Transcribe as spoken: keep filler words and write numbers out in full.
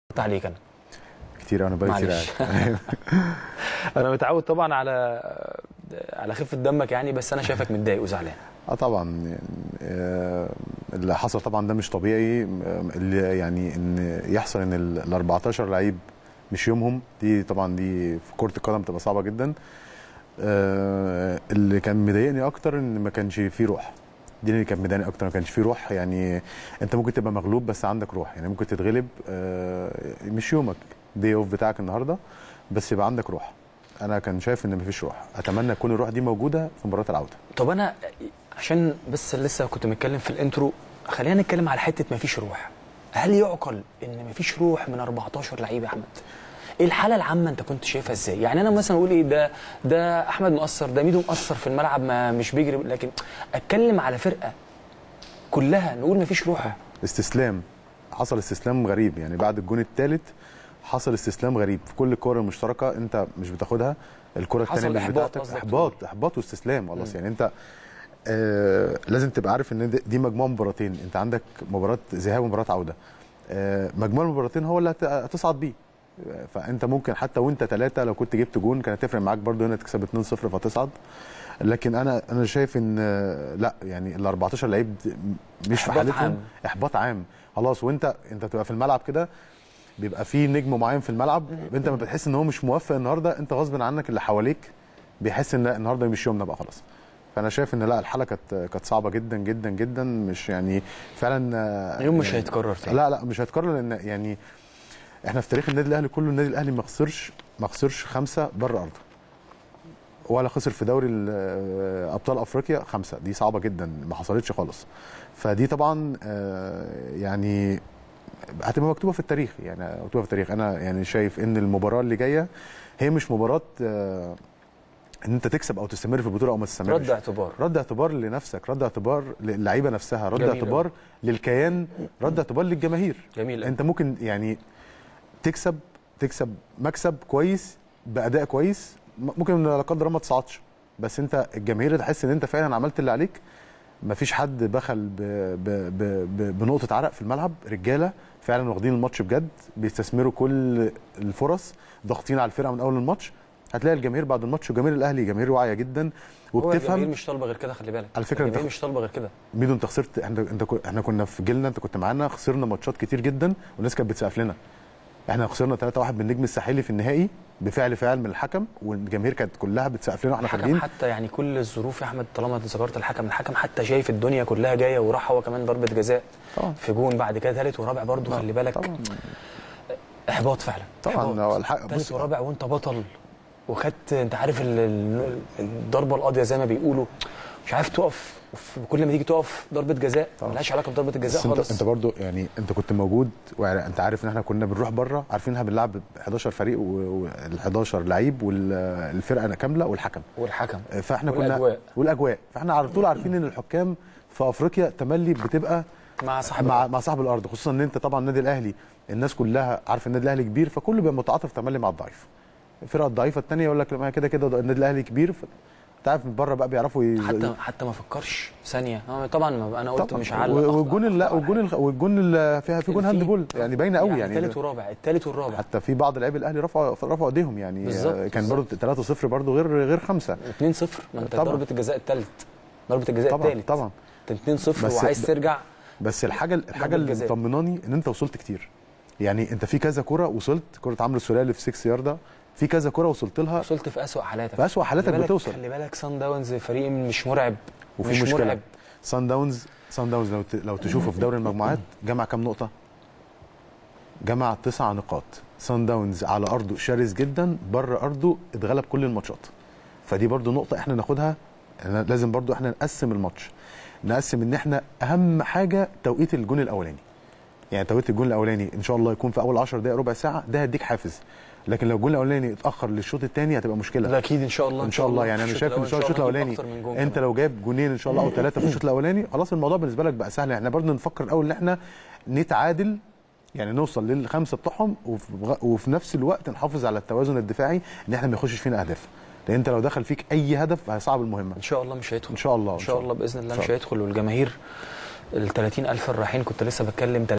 عليك انا كتير انا بقى كتير انا متعود طبعا على على خفه دمك يعني، بس انا شايفك متضايق وزعلان. اه طبعا يعني آه اللي حصل طبعا ده مش طبيعي، اللي يعني ان يحصل ان ال أربعتاشر لعيب مش يومهم، دي طبعا دي في كره القدم بتبقى صعبه جدا. آه اللي كان مضايقني اكتر ان ما كانش فيه روح، دي اللي كانت مضايقني اكتر، ما كانش فيه روح. يعني انت ممكن تبقى مغلوب بس عندك روح، يعني ممكن تتغلب آه مش يومك دي اوف بتاعك النهارده، بس يبقى عندك روح. انا كان شايف ان مفيش روح، اتمنى تكون الروح دي موجوده في مباراه العوده. طب انا عشان بس لسه كنت متكلم في الانترو، خلينا نتكلم على حته مفيش روح. هل يعقل ان مفيش روح من أربعتاشر لعيب يا احمد؟ ايه الحاله العامه انت كنت شايفها ازاي؟ يعني انا مثلا اقول ايه، ده ده احمد مقصر، ده ميدو مقصر في الملعب، ما مش بيجري، لكن اتكلم على فرقه كلها نقول مفيش روح. استسلام، حصل استسلام غريب. يعني بعد الجون الثالث حصل استسلام غريب في كل الكور المشتركه، انت مش بتاخدها، الكره الثانيه مش بتاعتك، احباط احباط واستسلام خلاص. يعني انت آه لازم تبقى عارف ان دي مجموعه مباراتين، انت عندك مباراه ذهاب ومباراه عوده. آه مجموعه المباراتين هو اللي هتصعد بيه، فانت ممكن حتى وانت ثلاثه لو كنت جبت جون كانت هتفرق معاك برده، هنا تكسب اتنين صفر فتصعد. لكن انا انا شايف ان لا، يعني ال أربعتاشر لعيب مش في حالتهم، احباط عام خلاص. وانت انت بتبقى في الملعب كده، بيبقى في نجم معين في الملعب، انت ما بتحس ان هو مش موفق النهارده، انت غصب عنك اللي حواليك بيحس ان لا النهارده مش يومنا بقى خلاص. فانا شايف ان لا، الحاله كانت كانت صعبه جدا جدا جدا، مش يعني فعلا يوم مش يعني هيتكرر تاني. لا لا مش هيتكرر، لان يعني احنا في تاريخ النادي الاهلي كله، النادي الاهلي ما خسرش ما خسرش خمسه بره ارضه، ولا خسر في دوري ابطال افريقيا خمسه، دي صعبه جدا ما حصلتش خالص. فدي طبعا يعني هتبقى مكتوبه في التاريخ، يعني مكتوبه في التاريخ. انا يعني شايف ان المباراه اللي جايه هي مش مباراه ان انت تكسب او تستمر في البطوله او ما تستمرش، رد اعتبار، رد اعتبار لنفسك، رد اعتبار للعيبه نفسها، رد اعتبار للكيان، رد اعتبار للجماهير. جميل. انت ممكن يعني تكسب تكسب مكسب كويس باداء كويس، ممكن لا قدر الله ما تصعدش، بس انت الجماهير تحس ان انت فعلا عملت اللي عليك. مفيش حد بخل ب ب ب ب بنقطه عرق في الملعب، رجاله فعلا واخدين الماتش بجد، بيستثمروا كل الفرص، ضاغطين على الفرقه من اول الماتش. هتلاقي الجماهير بعد الماتش، وجماهير الاهلي جماهير واعيه جدا وبتفهم. الجماهير مش طالبه غير كده، خلي بالك على فكره، الجماهير مش طالبه غير كده. ميدو انت خسرت، احنا انت احنا كنا في جيلنا، انت كنت معانا، خسرنا ماتشات كتير جدا والناس كانت بتسقف لنا. احنا خسرنا ثلاثة واحد بالنجم الساحلي في النهائي بفعل فعل من الحكم، والجماهير كانت كلها بتسقف لنا واحنا خارجين. حتى يعني كل الظروف يا احمد، طالما ذكرت الحكم، الحكم حتى شايف الدنيا كلها جايه، وراح هو كمان ضربه جزاء طبعا في جون، بعد كده ثالث ورابع برضه، خلي بالك طبعا. احباط فعلا طبعا. الحق ثالث ورابع وانت بطل، وخدت انت عارف الضربه القاضيه زي ما بيقولوا، مش عارف تقف، كل ما تيجي تقف ضربه جزاء مالهاش علاقه بضربه الجزاء خالص. انت, انت برضو يعني انت كنت موجود، وانت عارف ان احنا كنا بنروح بره عارفين ان احنا بنلعب حداشر فريق، وال حداشر لعيب، والفرقه كامله، والحكم والحكم فاحنا والأجواء. كنا والاجواء فاحنا على طول عارفين ان الحكام في افريقيا تملي بتبقى مع صاحب مع, مع صاحب الارض، خصوصا ان انت طبعا النادي الاهلي الناس كلها عارفه النادي الاهلي كبير، فكله بيبقى متعاطف تملي مع الضعيف. الفرقه الضعيفه الثانيه يقول لك ما كده كده النادي الاهلي كبير، انت عارف من بره بقى بيعرفوا ي... حتى حتى ما فكرش ثانيه. طبعا انا قلت مش هعلق. والجون لا والجون والجون اللي فيها في جون هاند بول، يعني باينه قوي. يعني الثالث والرابع الثالث والرابع حتى في بعض لاعبي الاهلي رفعوا رفعوا ايديهم، يعني بالزبط. كان برضه ثلاثة صفر برضه غير غير خمسة اتنين صفر. ما انت ضربه الجزاء الثالث، ضربه الجزاء الثالث طبعا طبعا اتنين صفر وعايز ترجع. بس الحاجه الحاجه اللي مطمناني ان انت وصلت كتير، يعني انت في كذا كوره وصلت، كوره عمرو السوليه اللي في ستة ياردة، في كذا كره وصلت لها، وصلت في اسوأ حالاتك، في اسوأ حالاتك بتوصل. خلي بالك صن داونز فريق مش مرعب، وفي مش مشكله مرعب. صن داونز صن داونز لو لو تشوفه في دوري المجموعات جمع كام نقطه؟ جمع تسع نقاط. صن داونز على ارضه شرس جدا، بره ارضه اتغلب كل الماتشات. فدي برضو نقطه احنا ناخدها، لازم برضو احنا نقسم الماتش، نقسم ان احنا اهم حاجه توقيت الجون الاولاني. يعني توقيت الجون الاولاني ان شاء الله يكون في اول عشر دقائق ربع ساعه، ده هيديك حافز. لكن لو الجون الاولاني اتاخر للشوط الثاني هتبقى مشكله. لا اكيد ان شاء الله ان شاء الله. يعني انا شايف ان شاء الله الشوط الاولاني انت لو جايب جونين ان شاء الله او ثلاثه في الشوط الاولاني، خلاص الموضوع بالنسبه لك بقى سهل. احنا برضه نفكر الاول ان احنا نتعادل، يعني نوصل للخمسه بتوعهم، وفي نفس الوقت نحافظ على التوازن الدفاعي ان احنا ما يخشش فينا اهداف، لان انت لو دخل فيك اي هدف هيصعب المهمه. ان شاء الله مش هيدخل، ان شاء الله ان شاء الله باذن الله مش هيدخل. والجماهير ال ثلاثين ألف الرايحين، كنت لسه بتكلم